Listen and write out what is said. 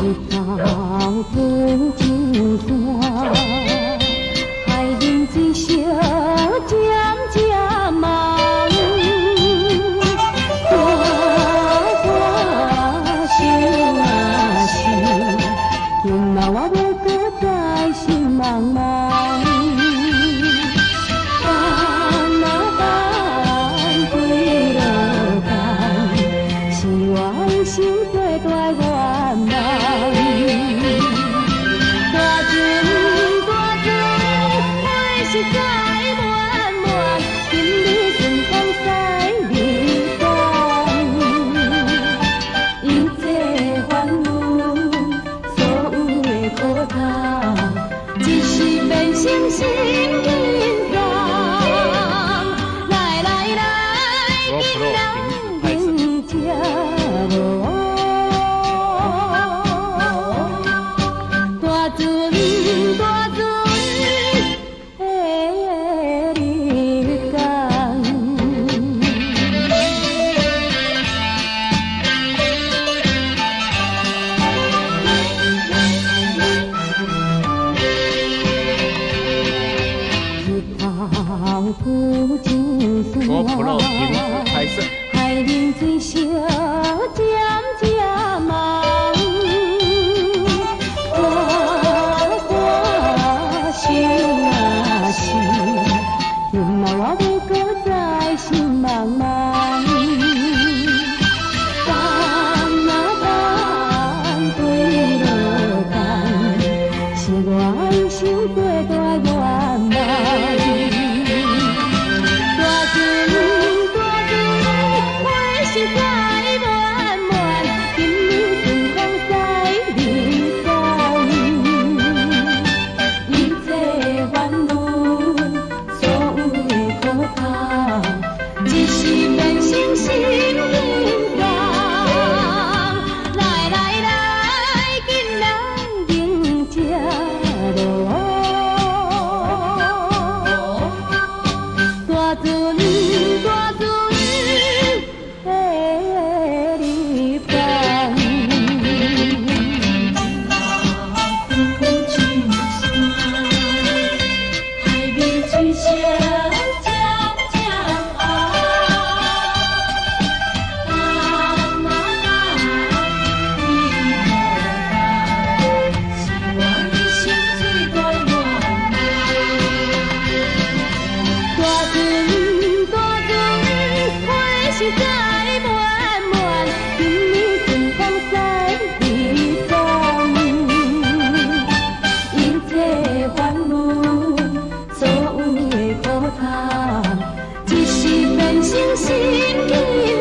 头风景山，海面水小渐渐梦。我想啊想，今仔我要搁再心茫茫。等啊等，对落等，是我一生最大愿望。大船大船，海是再漫漫，今日顺风驶日东。一切烦恼，所有的苦痛，一时变成心紧张。来来来，今人迎接无。大船大船的日光。日头浮金 GoPro 山， 停止拍摄。 海面水小渐渐梦。我想啊想，今仔我要搁再心茫茫。等啊等，对落等，是我一生最大愿望。大船大船，海是再漫漫，今日顺风驶日东。一切烦恼，所有的苦痛，一时变成心紧张。来来来，今人迎接落。大船大船的日光。海面水小渐渐红。等啊等，对落等，是我一生最大愿望。大船大船，海是再漫漫，今日顺风驶日东。一切烦恼，所有的苦痛，一时变成心紧